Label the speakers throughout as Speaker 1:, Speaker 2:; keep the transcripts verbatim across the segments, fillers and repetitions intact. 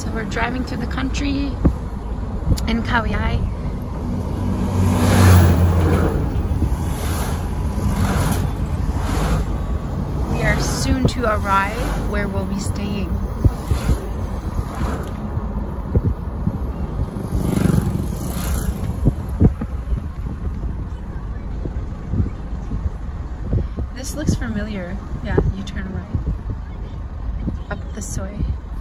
Speaker 1: So we're driving through the country in Khao Yai. We are soon to arrive where we'll be staying. This looks familiar. Yeah, you turn right. Up this way.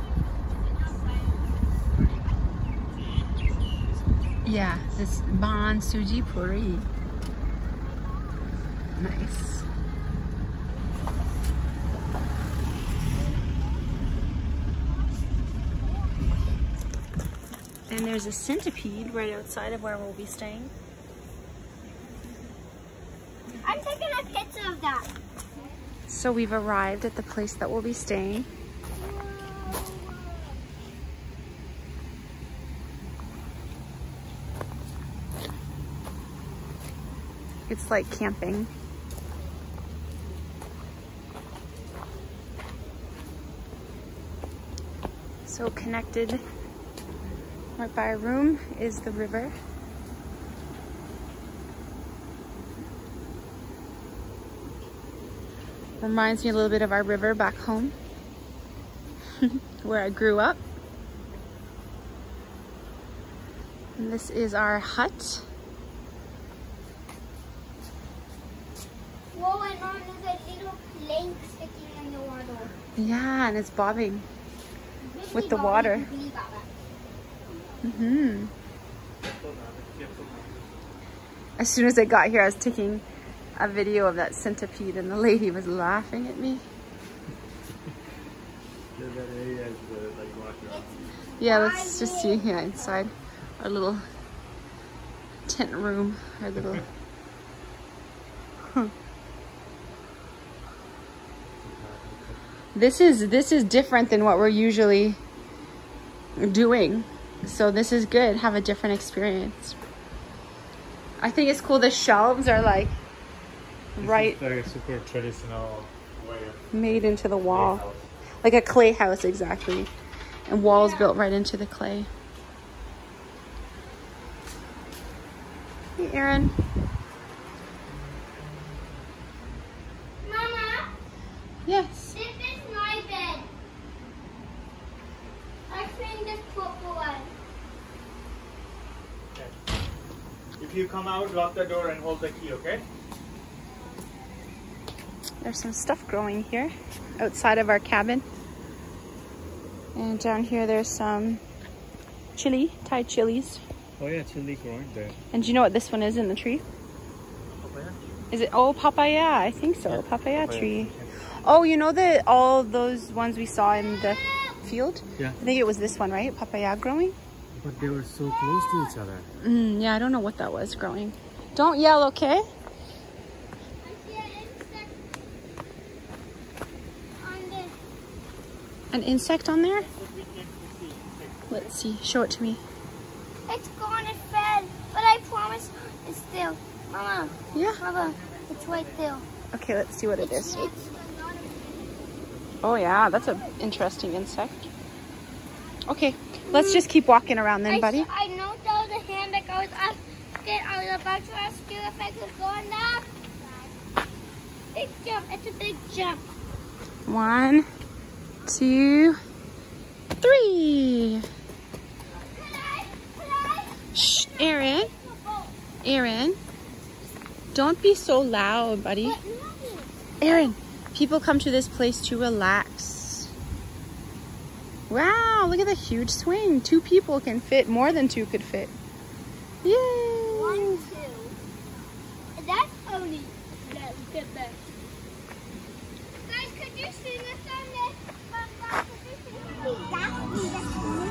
Speaker 1: Yeah, this Ban Suji Puri. Nice. And there's a centipede right outside of where we'll be staying.
Speaker 2: I'm taking a picture of that.
Speaker 1: So we've arrived at the place that we'll be staying. It's like camping. So connected right by our room is the river. Reminds me a little bit of our river back home where I grew up. And this is our hut.
Speaker 2: Whoa, and on there's a little plank sticking in the water.
Speaker 1: Yeah, and it's bobbing
Speaker 2: Really
Speaker 1: with the
Speaker 2: bobbing,
Speaker 1: water.
Speaker 2: really bobbing.
Speaker 1: Mm-hmm. As soon as I got here, I was taking a video of that centipede and the lady was laughing at me. Yeah, let's just see yeah, inside our little tent room, our little huh. This is this is different than what we're usually doing. So this is good. Have a different experience. I think it's cool the shelves are like
Speaker 3: This
Speaker 1: right
Speaker 3: is like a super traditional way of
Speaker 1: made into the wall.
Speaker 3: house.
Speaker 1: Like a clay house, exactly. And walls built right into the clay. Hey, Aaron.
Speaker 2: Mama,
Speaker 1: Yes.
Speaker 2: this is my bed. I think this purple one.
Speaker 3: Okay. If you come out, lock the door and hold the key, okay?
Speaker 1: There's some stuff growing here outside of our cabin. And down here there's some chili, Thai chilies.
Speaker 3: Oh yeah, chili growing there.
Speaker 1: And do you know what this one is in the tree?
Speaker 3: Papaya?
Speaker 1: Is it, oh, papaya, I think so,
Speaker 3: Yeah,
Speaker 1: papaya,
Speaker 3: papaya.
Speaker 1: tree. Oh, you know the all those ones we saw in the field?
Speaker 3: Yeah.
Speaker 1: I think it was this one, right? Papaya growing?
Speaker 3: But they were so close to each other.
Speaker 1: Mm, yeah, I don't know what that was growing. Don't yell, okay?
Speaker 2: I see an insect on this.
Speaker 1: An insect on there? Let's see, show it to me.
Speaker 2: It's gone, it fell, but I promise it's still. Mama,
Speaker 1: Yeah.
Speaker 2: Mama, it's right there.
Speaker 1: Okay, let's see what it
Speaker 2: It's,
Speaker 1: is.
Speaker 2: it's
Speaker 1: Oh yeah, that's an interesting insect. Okay, let's just keep walking around then,
Speaker 2: I,
Speaker 1: buddy.
Speaker 2: s- I know there was a hand that I was asking, I was about to ask you if I could go on that. Big jump, it's a big jump.
Speaker 1: One, two, three.
Speaker 2: Could I, could I?
Speaker 1: Shh, Aaron, Aaron, don't be so loud, buddy.
Speaker 2: But nothing.
Speaker 1: Aaron, people come to this place to relax. Wow, look at the huge swing. Two people can fit, more than two could fit. Yay!
Speaker 2: One, two. That's only that get back. Guys, could you see this on this? Mama, could you see this? That's me, that's me.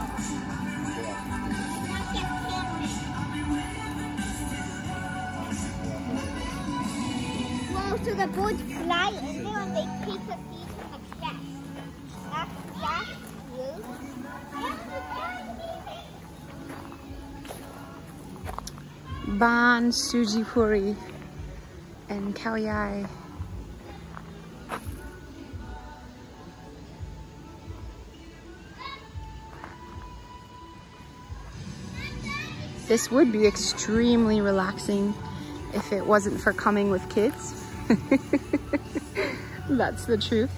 Speaker 2: Now get filming. Whoa, so the birds fly in there and they pick the feet like that. That's, that's you.
Speaker 1: Ban Suji Puri and Khao Yai. This would be extremely relaxing if it wasn't for coming with kids. That's the truth.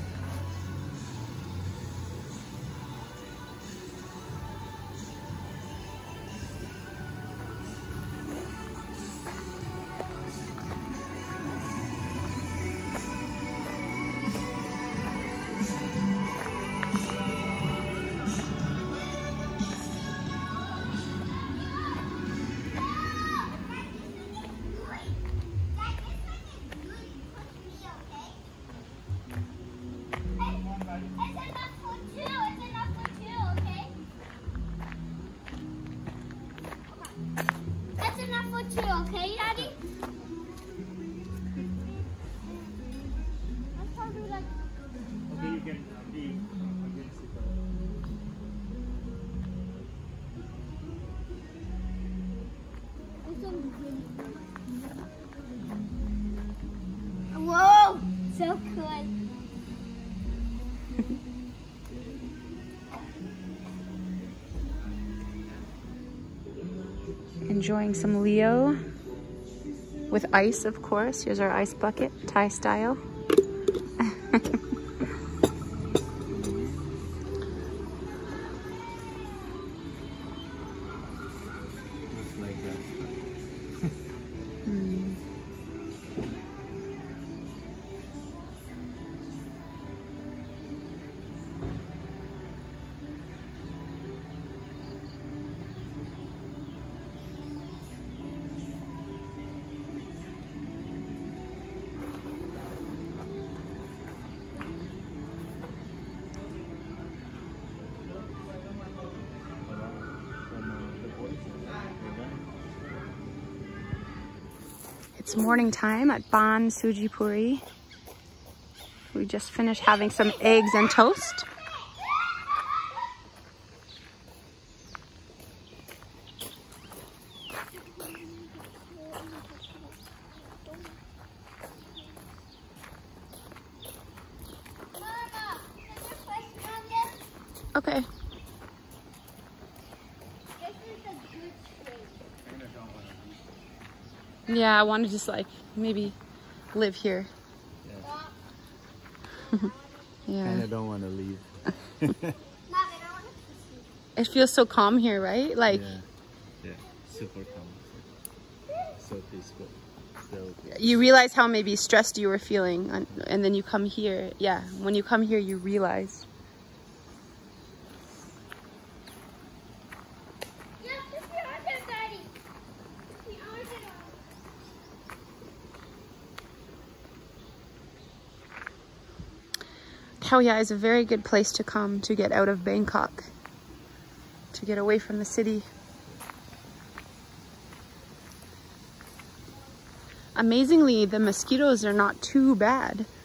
Speaker 2: Okay, Daddy?
Speaker 3: Okay, you can be against it.
Speaker 2: Whoa! So cool.
Speaker 1: Enjoying some Leo with ice, of course. Here's our ice bucket, Thai style.
Speaker 3: Just like that.
Speaker 1: Mm. It's morning time at Ban Suji Puri. We just finished having some eggs and toast.
Speaker 2: Mama, can you push me on this?
Speaker 1: Okay.
Speaker 2: This is a good shape.
Speaker 1: Yeah, I want to just like maybe live here. Yeah.
Speaker 3: And I don't want to leave.
Speaker 2: Mom, I don't want to kiss you.
Speaker 1: It feels so calm here, right? Like,
Speaker 3: Yeah, yeah, super calm. So peaceful. So
Speaker 1: you realize how maybe stressed you were feeling, and, and then you come here. Yeah, when you come here, you realize.
Speaker 2: Yeah, put your arms out, Daddy. Put your arms out.
Speaker 1: Khao Yai is a very good place to come to get out of Bangkok, to get away from the city. Amazingly, the mosquitoes are not too bad.